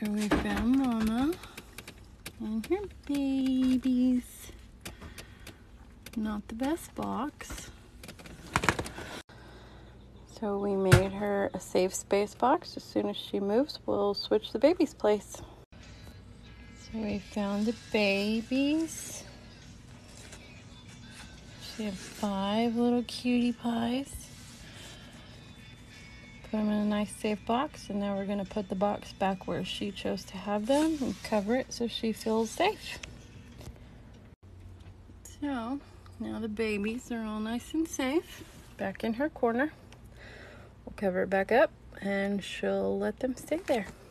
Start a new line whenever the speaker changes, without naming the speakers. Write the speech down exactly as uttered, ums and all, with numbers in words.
So we found Mama and her babies. Not the best box. So we made her a safe space box. As soon as she moves, we'll switch the baby's place. So we found the babies. She had five little cutie pies. Put them in a nice safe box, and now we're going to put the box back where she chose to have them and cover it so she feels safe. So now the babies are all nice and safe back in her corner. We'll cover it back up and she'll let them stay there.